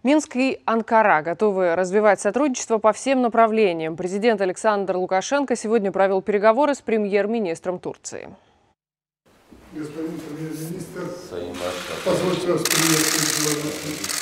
Минск и Анкара готовы развивать сотрудничество по всем направлениям. Президент Александр Лукашенко сегодня провел переговоры с премьер-министром Турции. Господин премьер-министр, позвольте вас приветствовать.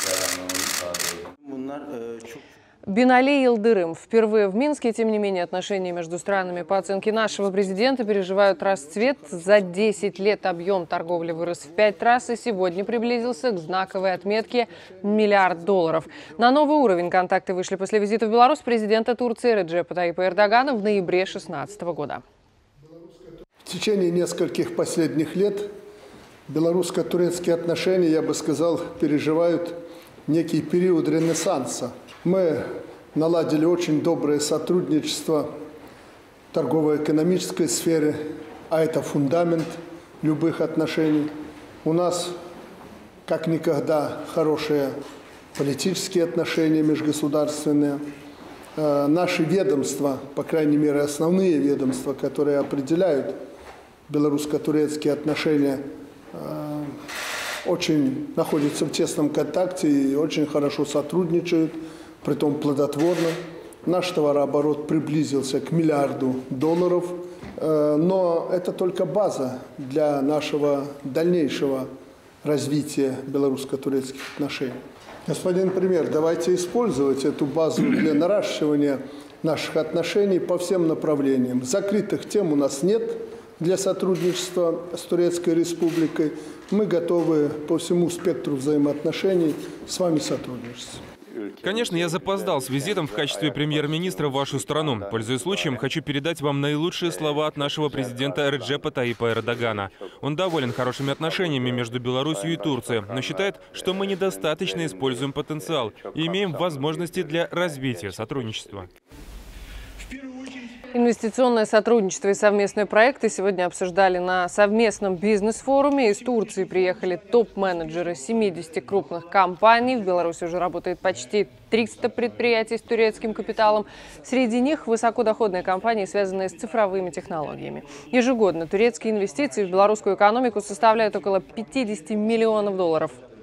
Бинали Йылдырым впервые в Минске. Тем не менее, отношения между странами, по оценке нашего президента, переживают расцвет. За 10 лет объем торговли вырос в 5 раз и сегодня приблизился к знаковой отметке $1 миллиард. На новый уровень контакты вышли после визита в Беларусь президента Турции Реджепа Таyyипа Эрдогана в ноябре 2016 года. В течение нескольких последних лет белорусско-турецкие отношения, я бы сказал, переживают некий период ренессанса. Мы наладили очень доброе сотрудничество в торгово-экономической сфере, а это фундамент любых отношений. У нас как никогда хорошие политические отношения межгосударственные. Наши ведомства, по крайней мере основные ведомства, которые определяют белорусско-турецкие отношения, очень находятся в тесном контакте и очень хорошо сотрудничают, притом плодотворно. Наш товарооборот приблизился к $1 миллиарду, но это только база для нашего дальнейшего развития белорусско-турецких отношений. Господин премьер, давайте использовать эту базу для наращивания наших отношений по всем направлениям. Закрытых тем у нас нет для сотрудничества с Турецкой Республикой. Мы готовы по всему спектру взаимоотношений с вами сотрудничать. Конечно, я запоздал с визитом в качестве премьер-министра в вашу страну. Пользуясь случаем, хочу передать вам наилучшие слова от нашего президента Реджепа Таyyипа Эрдогана. Он доволен хорошими отношениями между Беларусью и Турцией, но считает, что мы недостаточно используем потенциал и имеем возможности для развития сотрудничества. Инвестиционное сотрудничество и совместные проекты сегодня обсуждали на совместном бизнес-форуме. Из Турции приехали топ-менеджеры 70 крупных компаний. В Беларуси уже работает почти 300 предприятий с турецким капиталом. Среди них высокодоходные компании, связанные с цифровыми технологиями. Ежегодно турецкие инвестиции в белорусскую экономику составляют около $50 миллионов.